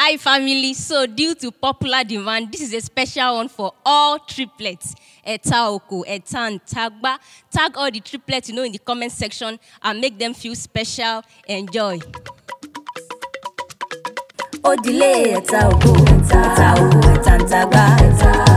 Hi family, so due to popular demand, this is a special one for all triplets. Eta Oko, Etan, Tagba. Tag all the triplets you know in the comment section and make them feel special. Enjoy. Odile Eta Oko, Etan Tagba.